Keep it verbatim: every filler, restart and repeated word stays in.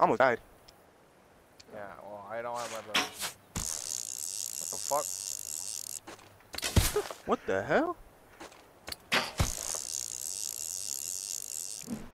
almost died. Yeah, well, I don't have my bow. What the fuck? What the hell?